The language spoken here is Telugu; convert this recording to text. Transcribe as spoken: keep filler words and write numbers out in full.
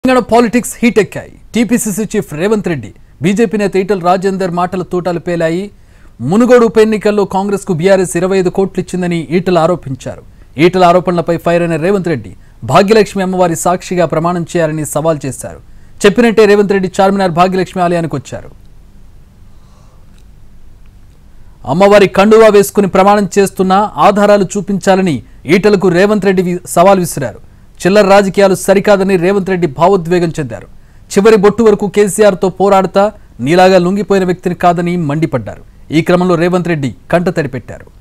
తెలంగాణ పాలిటిక్స్ హీట్ ఎక్కాయి. TPCC chief Revanth Reddy, BJP నేత ఈటల రాజేందర్ మాటల తూటాలు పేలాయి. మునుగోడు ఉప ఎన్నికల్లో కాంగ్రెస్ కు బీఆర్ఎస్ ఇరవై ఐదు కోట్లు ఇచ్చిందని ఈటల ఆరోపించారు. ఈటల ఆరోపణలపై ఫైర్ అయిన రేవంత్ రెడ్డి భాగ్యలక్ష్మి అమ్మవారి సాక్షిగా ప్రమాణం చేయాలని సవాల్ చేశారు. చెప్పినట్టే రేవంత్ రెడ్డి చార్మినార్ భాగ్యలక్ష్మి ఆలయానికి వచ్చారు. అమ్మవారి కండువా వేసుకుని ప్రమాణం చేస్తున్న ఆధారాలు చూపించాలని ఈటలకు రేవంత్ రెడ్డి సవాల్ విసిరారు. చిల్లర రాజకీయాలు సరికాదని రేవంత్ రెడ్డి భావోద్వేగం చెందారు. చివరి బొట్టు వరకు కేసీఆర్ తో పోరాడతా నీలాగా లొంగిపోయిన వ్యక్తిని కాదని మండిపడ్డారు. ఈ క్రమంలో రేవంత్ రెడ్డి కంటతడి పెట్టారు.